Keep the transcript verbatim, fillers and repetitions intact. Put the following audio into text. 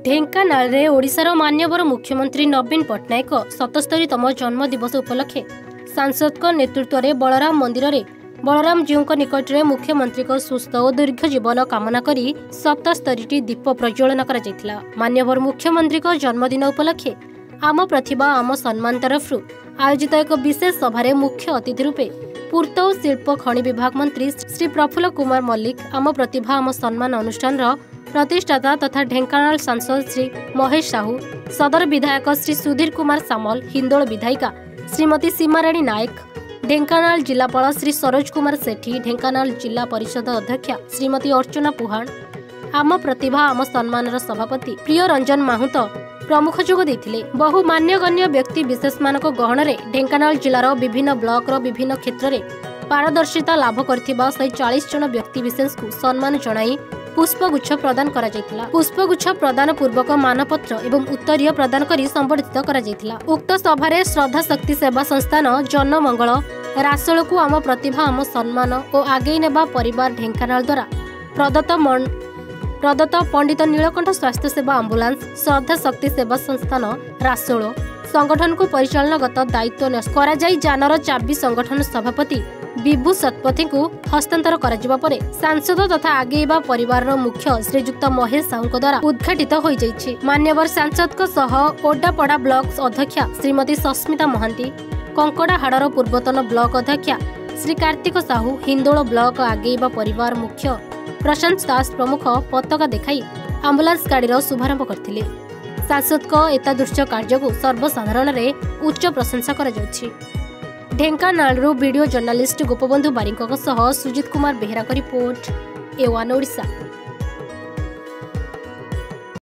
ढेंकानाल रे ओडिशार मान्यवर मुख्यमंत्री नवीन पट्टनायक सतस्तरीतम जन्मदिवस उपलक्षे सांसद नेतृत्व में बलराम मंदिर रे बलराम जीव निकट में मुख्यमंत्री को सुस्थ और दीर्घ जीवन कामना करी सतस्तरी दीप प्रज्वलन कर मान्यवर मुख्यमंत्री को जन्मदिन उपलक्षे आम प्रतिभा आम सम्मान तरफ आयोजित एक विशेष सभारे मुख्य अतिथि रूपे पूर्त और शिल्प खनि विभाग मंत्री श्री प्रफुल्ल कुमार मल्लिक आम प्रतिभा आम सम्मान अनुष्ठान प्रतिष्ठाता तथा ढेंकानाल सांसद श्री महेश साहू सदर विधायक श्री सुधीर कुमार सामल हिंदोल विधायिका श्रीमती सीमाराणी नायक ढेंकानाल जिलापाल श्री सरोज कुमार सेठी ढेंकानाल जिला परिषद अध्यक्षा श्रीमती अर्चना पुहाण आम प्रतिभा आम सम्मान सभापति प्रिय रंजन माहुत प्रमुख जोग देथिले। बहु मान्यगण्य व्यक्ति विशेष मानक गहन रे ढेंकानाल जिलार विभिन्न ब्लॉक रो विभिन्न क्षेत्र रे पारदर्शिता लाभ करथिबा एक सौ चालीस जन व्यक्ति विशेष को सम्मान जणाई पुष्पगुच्छ प्रदान करा जायतिला। पुष्पगुच्छ प्रदान पूर्वक मानपत्र एवं उत्तरीय प्रदान करी संबर्धित करा जायतिला। उक्त सभारे श्रद्धा शक्ति सेवा संस्थान जनमंगल रासोल को आम प्रतिभा आम सम्मान और आगे नेबा परिवार ढेंकानाल द्वारा प्रदत्त मन प्रदत्त पंडित नीलकंठ स्वास्थ्य सेवा आंबुलांस श्रद्धा शक्ति सेवा संस्थान रासोल संगठन को परिचालनागत दायित्व करा जाई जानर चाबी संगठन सभापति विभू शतपथी को हस्तांतर करा परे सांसद तथा आगेबा परिवार मुख्य श्रीजुक्त महेश साहू द्वारा उद्घाटित हो जाइछि। मान्यवर सांसद को सह ओडापड़ा ब्लॉक अध्यक्षा श्रीमती सस्मिता महांती कंकड़ाहाड़ पूर्वतन ब्लॉक अध्यक्षा श्री कार्तिक साहू हिंदोल ब्लॉक आगेबा परिवार मुख्य प्रशांत दास प्रमुख पताका देखाई आंबुलांस गाड़ीर शुभारंभ करथिले। सांसद को एतादृश्य कार्य को सर्वसाधारण रे उच्च प्रशंसा करा जाउछि। ढेंकानाल वीडियो जर्नालिस्ट गोपबंधु बारिक सुजित कुमार बेहरा का रिपोर्ट ए वन ओडिशा।